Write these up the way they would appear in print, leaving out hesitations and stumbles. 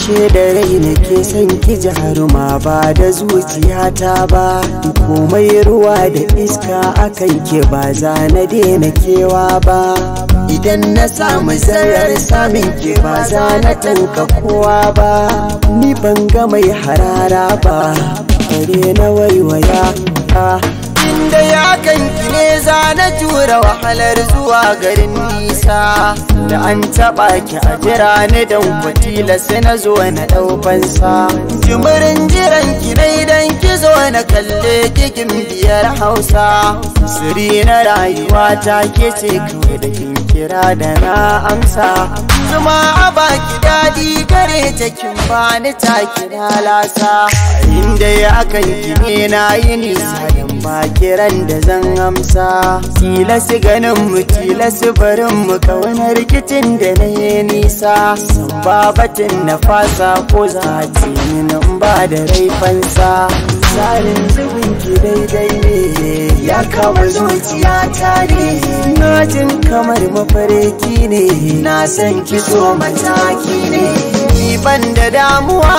ashe da rai nake son ki jaruma ba da zuciyata ba, komai ruwa da iska akan ki ba za na daina kewa ba, idan na samu zarar samun ki ba za na tanka kowa ba, ni ban ga mai harara ba bare na waiwaya inda ya kanki ne za na jura wahalar zuwa garin nisa, da an taɓa ki a jira ni don kwatila sai na zo na ɗaufansa, jimirin jiran ki na idan ki zo na kalle kikin biyar Hausa, siri na rayuwa ta ke ce kawai da kin kira da na amsa, zuma a baki daɗi gare ta kin bani ta kira lasa, inda ya kanki ne na yi nisa ba kiran da zan amsa, tilasi ganin mu tilasi barin mu kauna rikicin da na yi nisa, ba batun na fasa ko za a ce nan ba da raifansa, tsarin zubin ki daidai ne ya kama zuciya ta ne, na jin kamar mafarki ne na san ki so mataki ne, ni ban da damuwa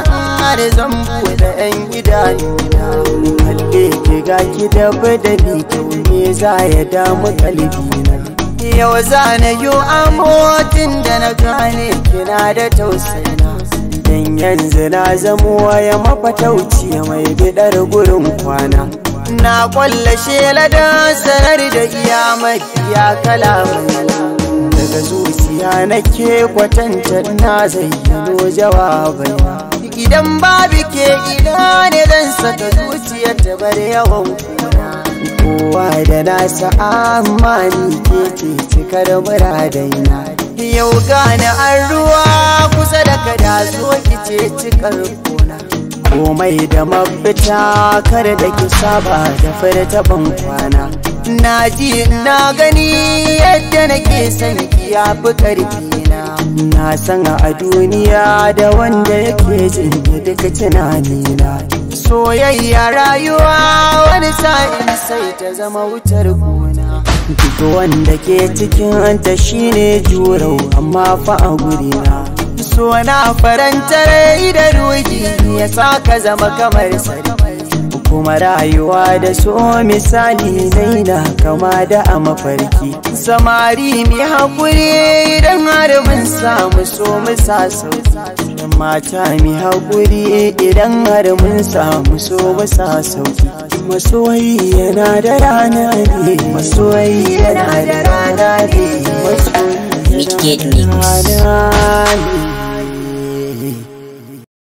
har zan buɗe 'yan idanuna kalle ki ga ki da badali to me za ya damu kalbina, yau za na yi amotin da na gane kina da tausayina, dan yanzu na zamo waya mafatauci mai bidar gurin kwana, na kwallashe ladan sanar da iyamar ya kalamai daga zuciya nake kwatanta na zayyano jawabai, idan babu ke ina ne zan saka zuciyar ta bar yawan kuna, kowa da nasa amma ni ke ce cikar muradaina, yau gane an ruwa kusa da kada zo ki ce cikar kuna, komai da mafita kar da ki saba da furta ban kwana, na ji na gani yadda nake son ki yafi karfi na san a duniya da wanda yake jin duka tunanina, soyayya rayuwa wani sa'in sai ta zama wutar gona, duk wanda ke cikin ta shine jurau amma fa a gurina, so na faranta rai da ruhi ya saka zama kamar sarki, kuma rayuwa da so misali daina kama da a mafarki, samari mi haƙuri idan har mun samu so mu sa sauki, mata mi haƙuri idan har mun samu so mu sa sauki, masoyi yana da rana ne, masoyi yana da rana ne, masoyi yana da rana ne.